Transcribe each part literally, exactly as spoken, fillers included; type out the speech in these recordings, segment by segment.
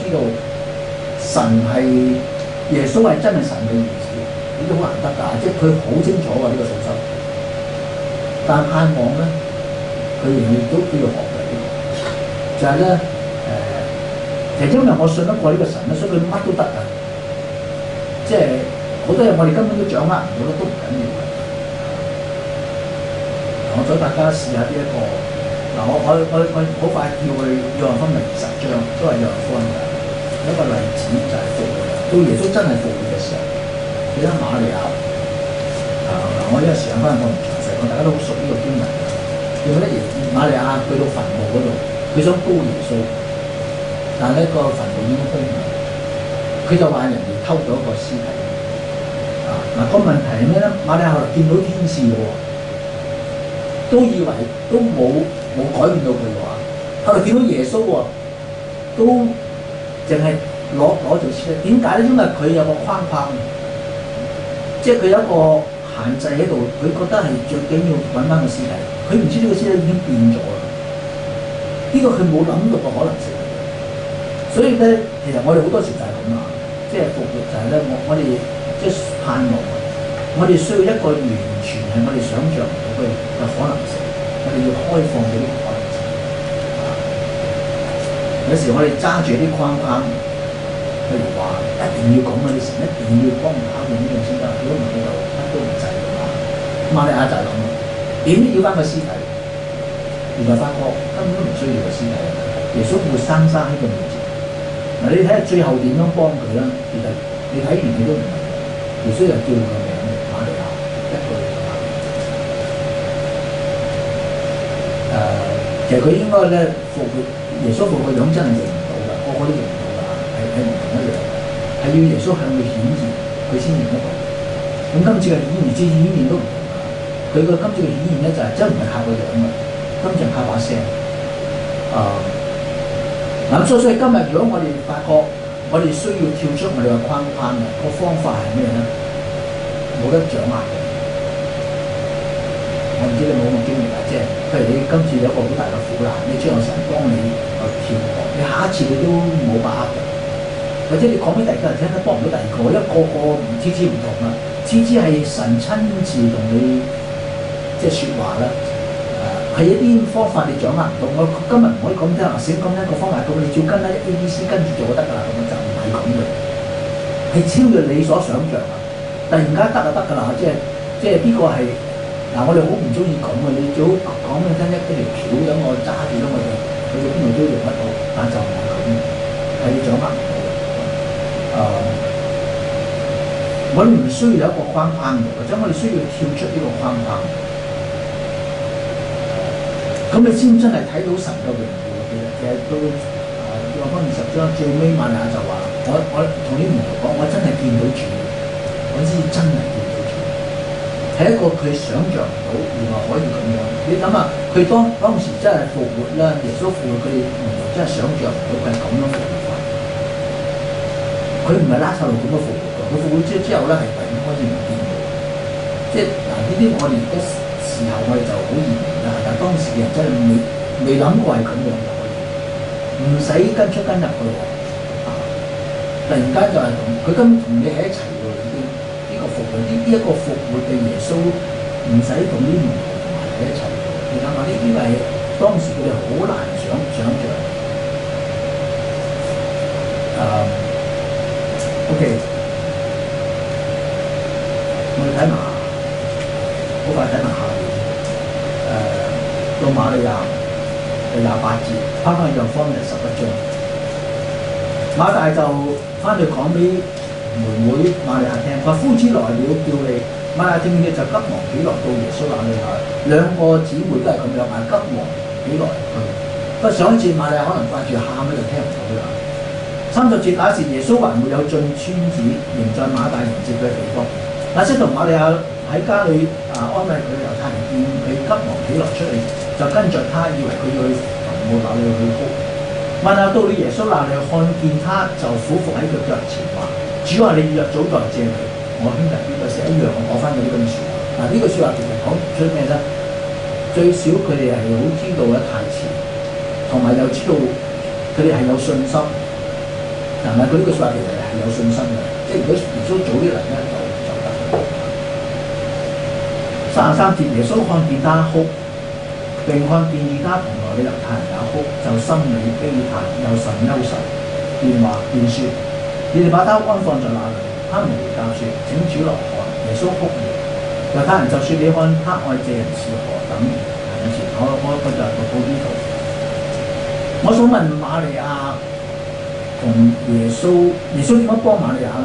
知道神係耶穌係真係神嘅兒子，呢啲好難得㗎，即係佢好清楚㗎呢、這個信心。但盼望咧，佢仍然都都要學嘅呢個，就係咧誒，其實因為我信得過呢個神咧，所以佢乜都得㗎。即係好多嘢我哋根本都掌握唔到咧，都唔緊要嘅。我想大家試下呢、這、一個嗱，我我我我好快跳去約翰福音二十章，都係約翰福音嘅一個例子，就係復活。到耶穌真係復活嘅時候，記得瑪利亞啊嗱，我呢個時間翻我唔詳細講，大家都好熟呢個經文嘅。記唔記得耶瑪利亞去到墳墓嗰度，佢想膏耶穌，但係呢個墳墓已經空咗，佢就話人哋偷咗一個屍體啊嗱。個問題係咩咧？瑪利亞後來見到天使嘅喎。都以為都冇冇改變到佢嘅話，後來見到耶穌喎，都淨係攞攞做屍體。點解咧？因為佢有個框框，即係佢有一個限制喺度。佢覺得係最緊要揾翻個屍體，佢唔知呢個屍體已經變咗啦。呢、這個佢冇諗到個可能性。所以咧，其實我哋好多時就係咁啊，即係復活就係咧，我我哋即係盼望，我哋需要一個完全係我哋想象唔到嘅嘅可能性，我哋要開放咗呢個可能性。啊、有時我哋揸住啲框框，譬如話一定要講嗰啲神，一定要幫我考驗呢樣先得，如果唔係就乜都唔制㗎嘛。瑪利亞就係咁咯，點都要翻個屍體，原來發覺根本都唔需要個屍體，耶穌活生生喺佢面前。嗱，你睇下最後點樣幫佢啦？其實你睇完你都唔明，耶穌就叫佢個名瑪利亞，一個嚟就瑪利亞。誒、呃，其實佢應該咧復活，耶穌復活樣真係認唔到㗎，個個都認唔到㗎，係係唔同一樣嘅，係要耶穌向佢顯現，佢先認得到。咁今次嘅顯現之顯現都唔同㗎，佢個今次嘅顯現咧就係真唔係靠個樣㗎，今次係靠把聲。啊、呃！嗱，所以所以今日如果我哋發覺我哋需要跳出我哋嘅框框嘅個方法係咩咧？冇得掌握嘅。我唔知你冇冇經歷啊？即係譬如你今次有一個好大嘅苦難，你將有神幫你去跳過，你下一次你都冇把握嘅。或者你講俾第二個人聽，都幫唔到第二個，因為個個唔次次唔同啦。次次係神親自同你即係説話啦。係一啲方法你掌握唔到，我今日唔可以講聽，先講聽個方法，咁你照跟咧 A、B、C 跟住做就得㗎啦，咁就唔係咁嘅，係超越你所想像啊！突然間得就得㗎啦，即係即係呢個係嗱，我哋好唔中意咁嘅，你最好講俾你聽一一條橋咁，我揸住咗我就去到邊度都用得到，但就唔係咁，係你掌握唔到嘅。誒、呃，我哋唔需要有一個框框嘅，或者我哋需要跳出呢個框框。咁你先真係睇到神嘅榮耀嘅，其實都啊，約翰二十章最尾瑪利亞就話：我我同啲門徒講，我真係見到主，我先真係見到主，係一個佢想像唔到，原來可以咁樣。你諗下，佢當當時真係復活啦，耶穌復活，佢哋門徒真係想像唔到佢係咁樣復活法。佢唔係拉撒路咁樣復活㗎，佢復活之之後咧係突然開始唔見到，即係嗱呢啲我哋都。時候我哋就好易明啦，但係當時嘅人真係未未諗過係咁樣就可以，唔使跟出跟入嘅喎，啊！突然間就係同佢根本同你喺一齊喎，已經呢個復活，呢呢一個復活嘅耶穌唔使同啲門徒同埋喺一齊喎。你諗下，呢啲係當時佢哋好難想想像。啊 ，OK，我哋睇埋，好快睇埋下。誒、呃、到瑪利亞第廿八節，翻返去約翰福音十一章，馬大就翻去講俾妹妹瑪利亞聽，話夫子來了叫你。瑪利亞聽見就急忙起來到耶穌那裏去，兩個姊妹都係咁樣啊，急忙起來去。不過上一次瑪利亞可能掛住喊咧，就聽唔到啦。三十節，那時耶穌還沒有進村子，仍在馬大迎接佢嘅地方。那些同瑪利亞喺家裏啊安慰佢嘅猶太人見佢急忙起來出嚟，就跟着他，以為佢要去墳墓那裏去哭。問下到了耶穌那裏，看見他就俯伏喺佢腳前話：主啊，你若早在這裏，我兄弟邊個時一樣，我講翻嗰啲咁嘅説話。嗱、啊，呢、這個説話其實講出咩啫？最少佢哋係好知道嘅太遲，同埋又知道佢哋係有信心， 係咪？佢呢句説話其實係有信心嘅，即係如果耶穌早啲嚟咧，就就得。三十三節，耶穌看見他哭，並看見與他同來嘅猶太人也哭，就心裏悲嘆，又甚憂愁，便話便説：你哋把他安放在哪裏？他們回答説：請主來看。耶穌哭了。猶太人就説：你看他愛這人是何等懇切。我我我就讀到呢度。我想問瑪利亞同耶穌，耶穌點樣幫瑪利亞咧？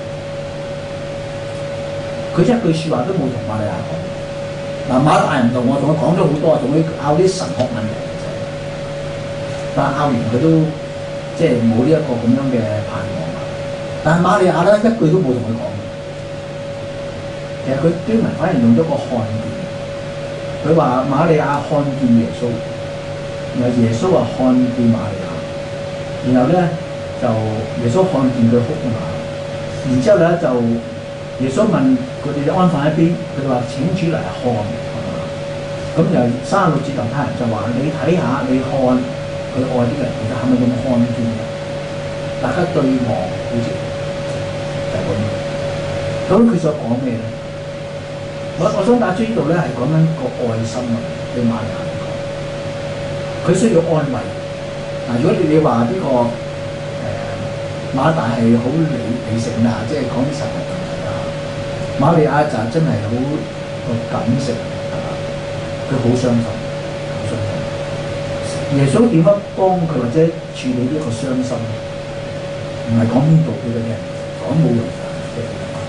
佢一句説話都冇同瑪利亞講。嗱，馬大唔同我，同佢講咗好多，同佢拗啲神學問題嘅啫。但係拗完佢都即係冇呢一個咁樣嘅盼望。但係瑪利亞咧一句都冇同佢講。其實佢經文反而用咗個看見。佢話瑪利亞看見耶穌，然後耶穌話看見瑪利亞，然後咧就耶穌看見佢哭啊嘛。然之後咧就耶穌問佢哋安放喺邊，佢哋話請主嚟看。咁就三十六節猶太人就話：你睇下，你看佢愛啲人，其實係咪咁看見嘅？大家對望好似就係咁。咁佢所講咩咧？我我想打出呢度咧係講緊個愛心啊，對瑪利亞嚟講，佢需要安慰。嗱，如果你你話呢、這個誒、呃、馬大係好理理性啊，即係講啲實物問題啊，瑪利亞就真係好個感性。佢好傷心，好傷心。耶穌點樣幫佢或者處理呢一個傷心？唔係講邊度俾佢聽，講冇用嘅。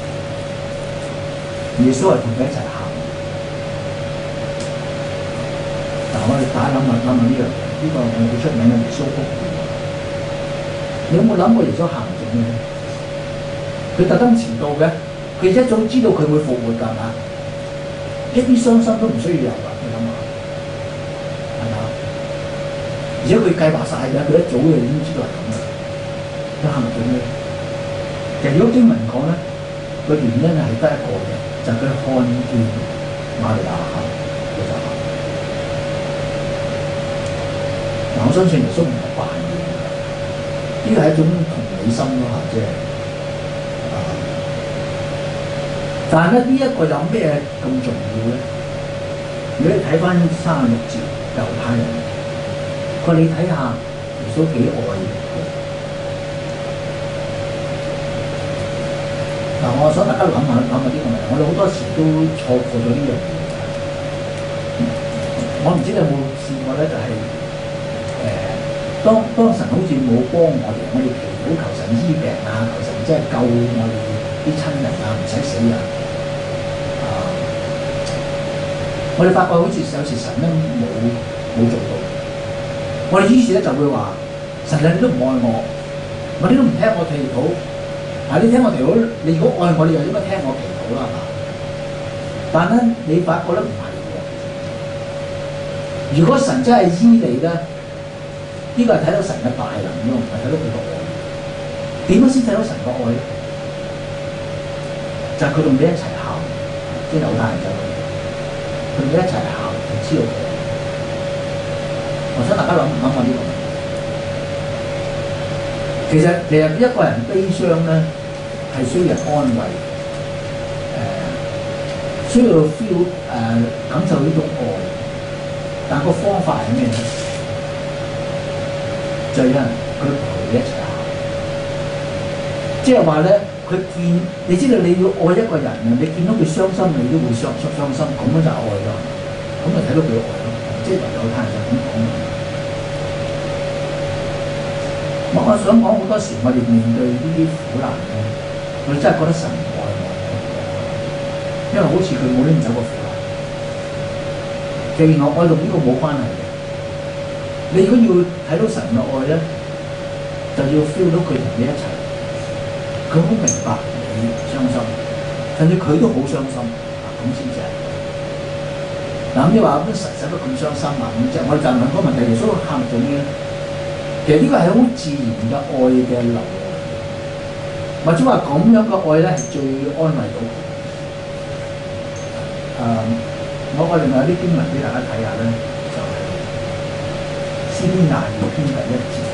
耶穌係同佢一齊喊。嗱，我哋大家諗下諗下呢樣嘢，呢、這個係好出名嘅耶穌哭。你有冇諗過耶穌喊做咩咧？佢特登遲到嘅，佢一早知道佢會復活㗎，係嘛？一啲傷心都唔需要有㗎。而且佢計劃晒嘅，佢一早就已經知道係咁嘅。佢喊做咩？其實如果經文講咧，個原因係得一個嘅，就係、是、佢看見瑪利亞喊，佢就喊。嗱，我相信耶穌唔係扮嘅，呢個係一種同理心咯嚇，即係。但係咧，呢、這、一個有咩咁重要咧？如果你睇翻三十六節猶太人。佢話你睇下耶穌幾愛佢。嗱，我想大家諗下諗下呢個問題，我哋好多時都錯過咗呢樣嘢。我唔知你有冇試過咧，就係、是、誒、呃，當當神好似冇幫我哋，我哋祈禱求神醫病啊，求神即係救我哋啲親人啊，唔使死人啊。我哋發覺好似有時神咧冇冇做到。我哋於是咧就會話：神啊，你都唔愛我，我你都唔聽我祈禱。啊，你聽我祈禱，你如果愛我，你就應該聽我祈禱啦，係嘛？但咧，你發覺咧唔係喎。如果神真係醫你咧，呢、這個係睇到神嘅大能咯，唔係睇到佢個愛。點樣先睇到神個愛咧？就係佢同你一齊喊，即係猶太人就同你一齊喊，就知道佢。我想大家諗唔諗下呢個？其實其實一個人悲傷咧，係需要人安慰，誒、呃、需要 feel 誒、呃、感受呢種愛。但個方法係咩咧？就係有人佢陪你一齊喊，即係話咧，佢見你知道你要愛一個人啊，你見到佢傷心，你都會傷傷傷心，咁樣就愛咯，咁就睇到佢愛咯。即係猶太人就咁講。我我想講好多時，我哋面對呢啲苦難咧，我哋真係覺得神唔愛我，因為好似佢冇拎走個苦難。既然我愛同呢個冇關係嘅，你如果要睇到神嘅愛咧，就要 feel 到佢同你一齊，佢好明白你傷心，甚至佢都好傷心，啊咁先至係。嗱咁你話咁神使乜咁傷心啊？咁即係我哋就問嗰個問題，耶穌喊做咩咧？其實呢個係好自然嘅愛嘅流露，或者話咁樣嘅愛咧係最安慰到佢。誒、呃，我我另外有啲經文俾大家睇下咧，就係詩篇廿二篇第一節。